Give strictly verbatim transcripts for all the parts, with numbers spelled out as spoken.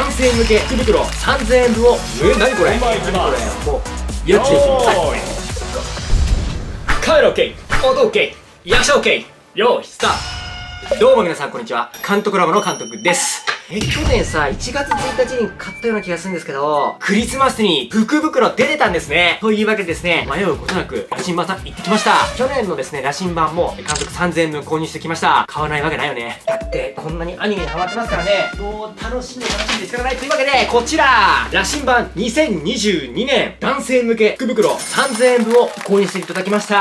男性向け福袋さんぜんえんぶんを、え、なにこれ、何これ、もうやっちゃいそう。カメラ OK、 音 OK、 役者 OK、 よーいスタート。どうも皆さんこんにちは、監督ラボの監督です。え、去年さ、いちがつついたちに買ったような気がするんですけど、クリスマスに福袋出てたんですね。というわけでですね、迷うことなく、羅針盤さん行ってきました。去年のですね、羅針盤も監督さんぜんえんぶん購入してきました。買わないわけないよね。だって、こんなにアニメにハマってますからね。もう楽しんで楽しんで仕方ないというわけで、こちら羅針盤にせんにじゅうにねん男性向け福袋さんぜんえんぶんを購入していただきました。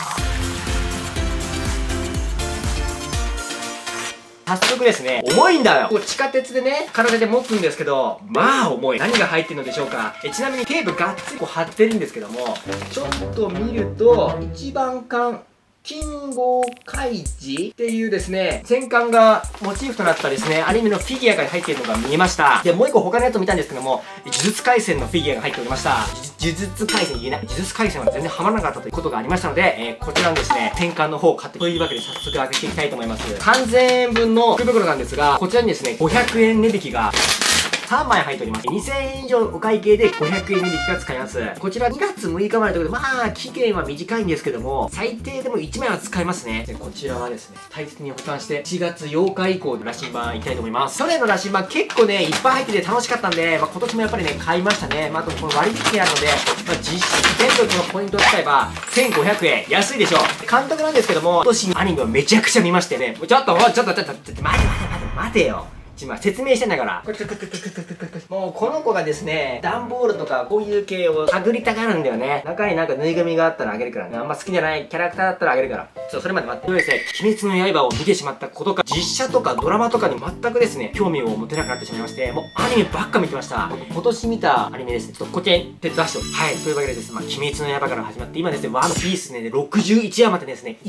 早速ですね、重いんだよ。こう地下鉄でね、体で持つんですけど、まあ重い。何が入ってるのでしょうか。えちなみにテープがっつりこう貼ってるんですけども、ちょっと見ると、一番巻、金剛開示っていうですね、戦艦がモチーフとなったですね、アニメのフィギュアが入っているのが見えました。で、もう一個他のやつを見たんですけども、呪術廻戦のフィギュアが入っておりました。呪術廻戦言えない。呪術廻戦は全然ハマらなかったということがありましたので、えー、こちらのですね、戦艦の方を買ってというわけで早速開けていきたいと思います。さんぜんえんぶんの福袋なんですが、こちらにですね、ごひゃくえん値引きがさんまい入っております。にせんえん以上お会計でごひゃくえん値引きが使えます。こちらにがつむいかまでということで、まあ、期限は短いんですけども、最低でもいちまいは使えますね。で、こちらはですね、大切に保管して、しがつようか以降で羅針盤いきたいと思います。去年の羅針盤結構ね、いっぱい入ってて楽しかったんで、まあ、今年もやっぱりね、買いましたね。まあ、あとこの割引あるので、まあ、実質全部このポイントを使えば、せんごひゃくえん。安いでしょ。監督なんですけども、今年アニメをめちゃくちゃ見ましてね、ちょっと、ちょっと、ちょっと、ちょっと、待て待て待て待てよ。今説明してんだから。もうこの子がですね、段ボールとかこういう系を探りたがるんだよね。中になんかぬいぐるみがあったらあげるからね。あんま好きじゃないキャラクターだったらあげるから。ちょっとそれまで待って。というですね、鬼滅の刃を見てしまったことか、実写とかドラマとかに全くですね、興味を持てなくなってしまいまして、もうアニメばっか見てました。今年見たアニメですね。ちょっとこっちに手出しておく。はい。というわけでですね、まあ、鬼滅の刃から始まって、今ですね、ワンピースね、ろくじゅういちわまでですね、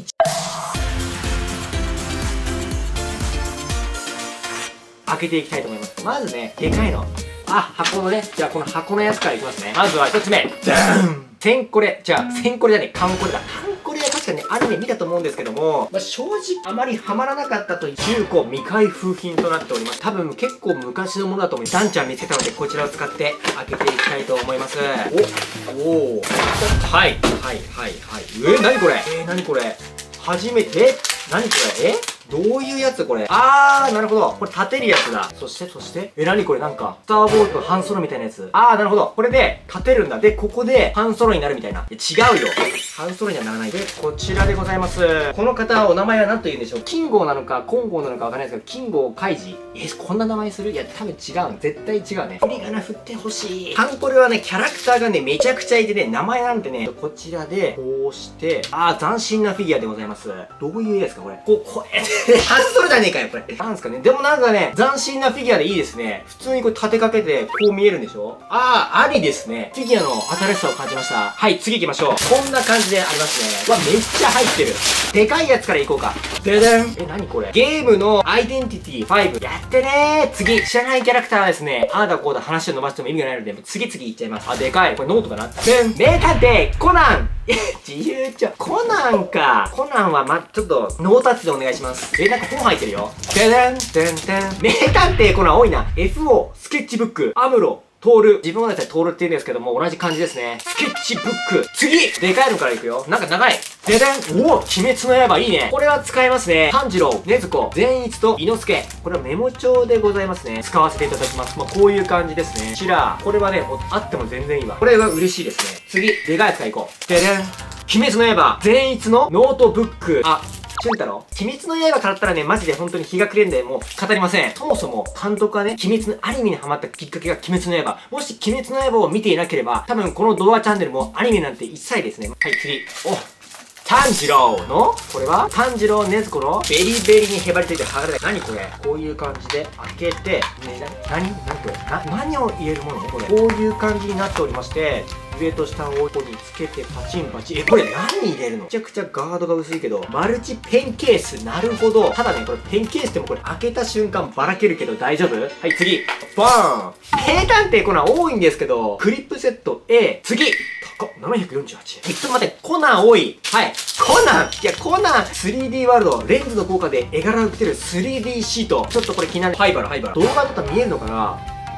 開けていきたいと思います。まずね、でかいの。あ、箱のね。じゃあこの箱のやつからいきますね。まずはひとつめ。ダーンセンコレ。じゃあ、センコレじゃねえ、カンコレだ。カンコレは確かにね、アニメ見たと思うんですけども、まあ、正直あまりハマらなかったという中古未開封品となっております。多分結構昔のものだと思います。ダンちゃん見つけたので、こちらを使って開けていきたいと思います。お、おー。はい、はい、はい、はい。えー、なにこれえー、なにこれ初めてなにこれえどういうやつこれあー、なるほど。これ立てるやつだ。そして、そして。え、なにこれなんか、スターウォーズのハンソロみたいなやつ。あー、なるほど。これで立てるんだ。で、ここでハンソロになるみたいな。違うよ。ハンソロにはならない。で、こちらでございます。この方、お名前は何と言うんでしょう。金剛なのか、金剛なのかわかんないですけど、金剛開示え、こんな名前するいや、多分違う。絶対違うね。振り仮名振ってほしい。カンコレはね、キャラクターがね、めちゃくちゃいてね、名前なんてね、こちらで、こうして、あー、斬新なフィギュアでございます。どういう絵ですかこれ。こう、こう、ハンソロじゃねえかよ、これ。なんすかね。でもなんかね、斬新なフィギュアでいいですね。普通にこれ立てかけて、こう見えるんでしょあー、ありですね。フィギュアの新しさを感じました。はい、次行きましょう。こんな感じでありますね。わ、めっちゃ入ってる。でかいやつからいこうか。ででん。え、なにこれゲームのアイデンティティファイブ。やってねー。次、知らないキャラクターはですね、あーだこうだ話を伸ばしても意味がないので、次々いっちゃいます。あ、でかい。これノートかなでん。名探偵コナンえ、自由帳。コナンか。コナンはま、ちょっと、ノータッチでお願いします。え、なんか本入ってるよ。ででん、でんでん。名探偵コナン多いな。エフオー、スケッチブック、アムロ、トール。自分はですね、トールって言うんですけども、同じ感じですね。スケッチブック。次でかいのからいくよ。なんか長い。ででん。おお、鬼滅の刃いいね。これは使えますね。炭治郎、禰豆子、善逸と伊之助。これはメモ帳でございますね。使わせていただきます。まあ、こういう感じですね。こちら。これはね、あっても全然いいわ。これは嬉しいですね。次、でかいやつからいこう。ででん。鬼滅の刃、善逸のノートブック。あ、俊太郎鬼滅の刃からったらね、マジで本当に日が暮れんで、もう語りません。そもそも、監督がね、鬼滅のアニメにハマったきっかけが鬼滅の刃。もし鬼滅の刃を見ていなければ、多分この動画チャンネルもアニメなんて一切ですね。はい、次。お炭治郎のこれは炭治郎禰豆子のベリベリにへばりついて剥がれない。何これこういう感じで開けて、ね、な、なに何これな、何を入れるものこれ。こういう感じになっておりまして、上と下をここにつけてパチンパチン。え、これ何入れるのめちゃくちゃガードが薄いけど、マルチペンケース。なるほど。ただね、これペンケースでもこれ開けた瞬間ばらけるけど大丈夫はい、次。バーン名探偵コナン多いんですけど、クリップセット A。次高っななひゃくよんじゅうはちえん。え、ちょっと待って、コナン多い。はい。コナンいや、コナン スリーディー ワールド。レンズの効果で絵柄を売ってる スリーディー シート。ちょっとこれ気になる。灰原、灰原。動画だったら見えるのかな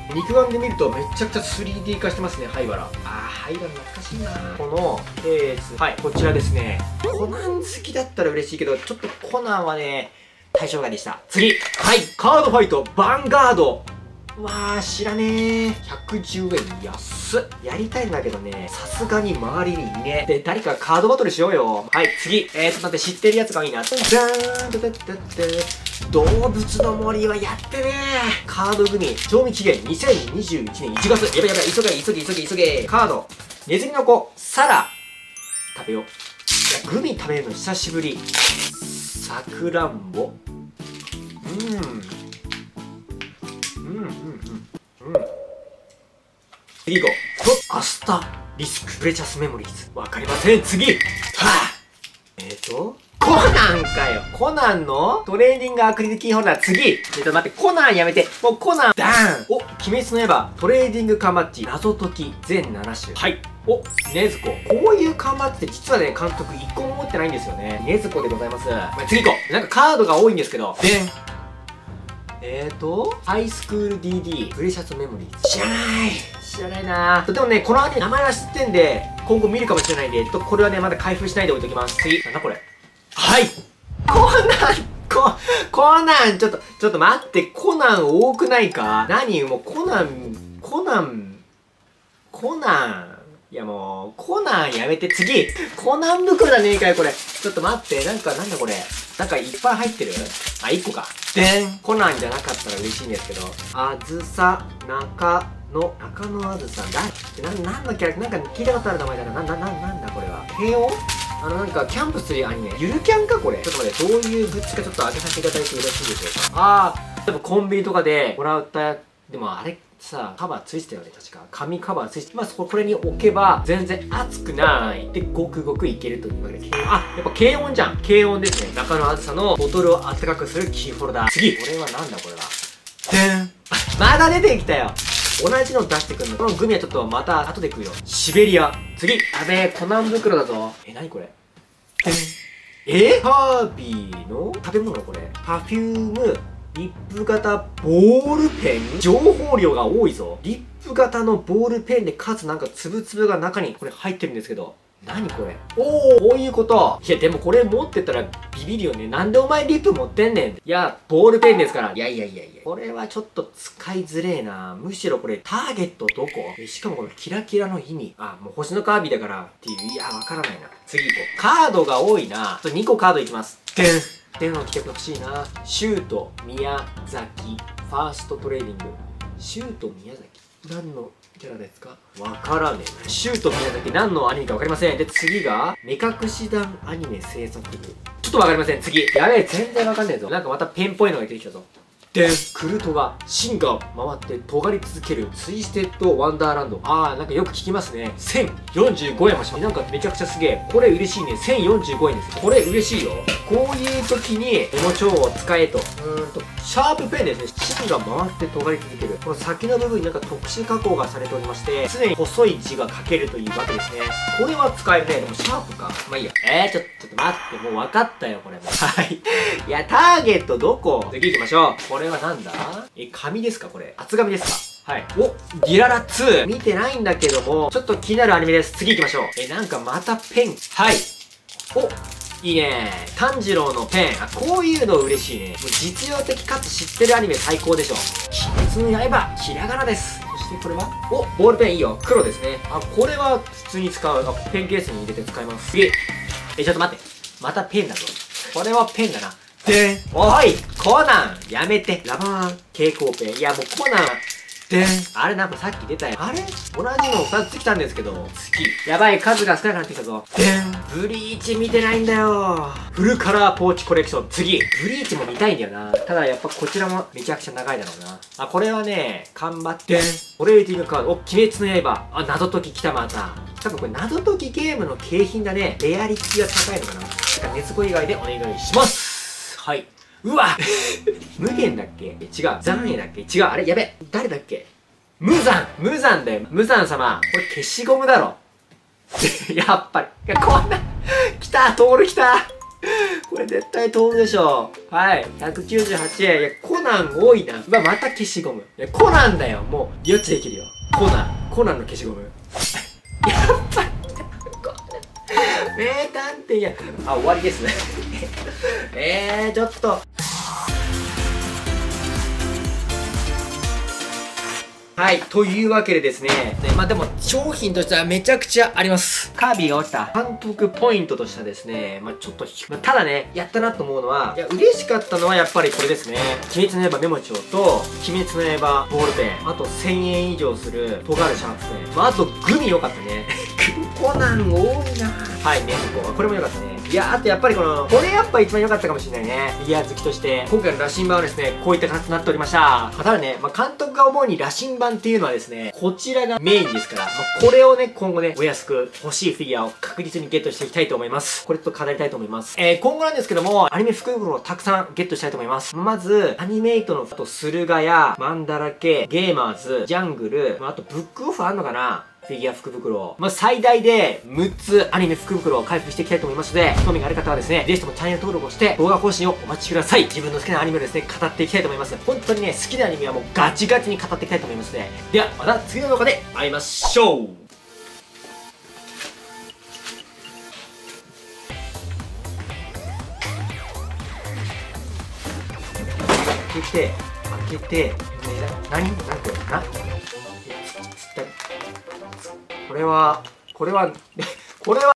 肉眼で見るとめちゃくちゃ スリーディー 化してますね、灰原。あー、灰原懐かしいな。このケース、はい、こちらですね。コナン好きだったら嬉しいけど、ちょっとコナンはね、対象外でした。次、はい、カードファイト、ヴァンガード。わー、知らねー。ひゃくじゅうえん安っ。やりたいんだけどね、さすがに周りにいねえ。で、誰かカードバトルしようよ。はい、次。えー、ちょっと待って、知ってるやつがいいな。じゃーん、だだだだ動物の森はやってねー。カードグミ、賞味期限にせんにじゅういちねんいちがつ。やばいやばい、急げ、急げ、急げ、急げ。カード、ネズミの子、サラ。食べよう。いや、グミ食べるの久しぶり。さくらんぼ。うーん。うんうんうんうん。次行こう。アスタリスクプレチャスメモリーズ。わかりません。次。はあ、えっ、ー、とコナンかよ。コナンのトレーディングアクリルキーホルダー。次。ちょっと待って、コナンやめて。もうコナンダーン。お、鬼滅の刃トレーディング缶バッジ謎解き全なな種。はい。お、ねずこ。こういう缶バッジって実はね、監督いっこも持ってないんですよね。ねずこでございます。まあ、次行こう。なんかカードが多いんですけど。でん。えーと、ハイスクール ディーディー プレシャスメモリーズ。知らない知らないなぁ。でもね、このアニメ名前は知ってんで、今後見るかもしれないんで、とこれはね、まだ開封しないで置いときます。次。なんだこれ。はい、コナンコ、コナンちょっと、ちょっと待って、コナン多くないか？何もうコナン、コナン、コナン。いやもう、コナンやめて、次コナン袋だねえかよ、これ。ちょっと待って、なんか、なんだこれ。なんかいっぱい入ってる？あ、いっこか。でん。コナンじゃなかったら嬉しいんですけど。あずさ、中野、中野あずさん。だな、なんのキャラ、なんか聞いたことある名前だな。な、な、な、なんだこれは。慶応？あの、なんか、キャンプするアニメ。ゆるキャンかこれ。ちょっと待って、どういうグッズかちょっと開けさせていただいてよろしいでしょうか。あー、例えばコンビニとかでもらった、でもあれ、さあカバーついてたよね、確か。紙カバーついて、まあ、これに置けば全然熱くないでごくごくいけるというわけで、あ、やっぱ軽音じゃん。軽音ですね。中野あずさのボトルをあったかくするキーホルダー。次、これはなんだこれは。でん。まだ出てきたよ。同じの出してくるの。このグミはちょっとまた後で食うよ。シベリア。次。やべえ、コナン袋だぞ。え、なにこれ。でん。えカービィの食べ物これ。パフュームリップ型ボールペン？情報量が多いぞ。リップ型のボールペンでかつなんかつぶつぶが中にこれ入ってるんですけど。何これ？おー、こういうこと。いや、でもこれ持ってたらビビるよね。なんでお前リップ持ってんねん。いや、ボールペンですから。いやいやいやいや。これはちょっと使いづれえな。むしろこれターゲットどこ？しかもこのキラキラの意味。あ、もう星のカービィだからっていう。いや、わからないな。次行こう。カードが多いな。ちょっとにこカードいきます。でん。電話来てほしいな。シュート宮崎ファーストトレーディング。シュート宮崎何のキャラですか？わからねえ。シュート宮崎何のアニメかわかりません。で次が目隠し団アニメ制作部。ちょっとわかりません。次。やべえ、全然わかんねえぞ。なんかまたペンっぽいのが出てきたぞ。でん。クルトが芯が回って尖り続けるツイステッドワンダーランド。あー、なんかよく聞きますね。せんよんじゅうごえんもします。なんかめちゃくちゃすげえ。これ嬉しいね。せんよんじゅうごえんです。これ嬉しいよ。こういう時にメモ帳を使えと。うーんと、シャープペンですね。芯が回って尖り続ける。この先の部分になんか特殊加工がされておりまして、常に細い字が書けるというわけですね。これは使えるね。でもシャープか。まあいいや。えー、ちょっと、ちょっと待って。もう分かったよ、これも。はい。いや、ターゲットどこ？次行きましょう。これはなんだ？え、紙ですかこれ。厚紙ですか？はい。お、ディララツー。見てないんだけども、ちょっと気になるアニメです。次行きましょう。え、なんかまたペン。はい。お、いいね。炭治郎のペン。あ、こういうの嬉しいね。もう実用的かつ知ってるアニメ最高でしょ。鬼滅の刃、ひらがなです。そしてこれはお、ボールペンいいよ。黒ですね。あ、これは普通に使う。あ、ペンケースに入れて使います。次。え、ちょっと待って。またペンだぞ。これはペンだな。でん。おいコナンやめて。ラバー蛍光ペン。いやもうコナン。でん。あれなんかさっき出たよ。あれ同じのふたつ来たんですけど。次。やばい、数が少なくなってきたぞ。でん。ブリーチ見てないんだよ。フルカラーポーチコレクション。次。ブリーチも見たいんだよな。ただやっぱこちらもめちゃくちゃ長いだろうな。あ、これはね、頑張って。トレーディングカード。お、鬼滅の刃。あ、謎解き来たまた。多分これ謎解きゲームの景品だね。レアリティが高いのかな。だから熱語以外でお願いします。はい。うわ無限だっけ違う。残影だっけ違う。あれやべ。誰だっけ無惨無惨だよ。無惨様。これ消しゴムだろ。やっぱり。いや、こんな。来たトール来たこれ絶対通るでしょ。はい。ひゃくきゅうじゅうはちえん。いや、コナン多いな。うわ、また消しゴム。いや、コナンだよ。もう、よっちできるよ。コナン。コナンの消しゴム。やっぱり。名探偵や。あ、終わりですね。えー、ちょっと。はい。というわけでですね。ねまあでも、商品としてはめちゃくちゃあります。カービィが落ちた監督ポイントとしてはですね、まあちょっと、まあ、ただね、やったなと思うのは、いや、嬉しかったのはやっぱりこれですね。鬼滅の刃メモ帳と、鬼滅の刃ボールペン、あとせんえん以上する尖るシャープペン。まああとグミ良かったね。コナン多いな。はい、ね、ここ。これも良かったね。いや、あとやっぱりこの、これやっぱ一番良かったかもしれないね。フィギュア好きとして、今回の羅針盤はですね、こういった形になっておりました。まあ、ただね、まあ、監督が思うに羅針盤っていうのはですね、こちらがメインですから、まあ、これをね、今後ね、お安く欲しいフィギュアを確実にゲットしていきたいと思います。これと飾りたいと思います。えー、今後なんですけども、アニメ福袋をたくさんゲットしたいと思います。まず、アニメイトの、あと、駿河屋、マンダラケ、ゲーマーズ、ジャングル、まあ、あと、ブックオフあんのかな、フィギュア福袋。まあ、最大でむっつアニメ福袋を開封していきたいと思いますので、興味がある方はですね、ぜひともチャンネル登録をして動画更新をお待ちください。自分の好きなアニメをですね、語っていきたいと思います。本当にね、好きなアニメはもうガチガチに語っていきたいと思いますので、では、また次の動画で会いましょう。開けて、開けて、ね、な、何なんて、な、これは、これは、これは、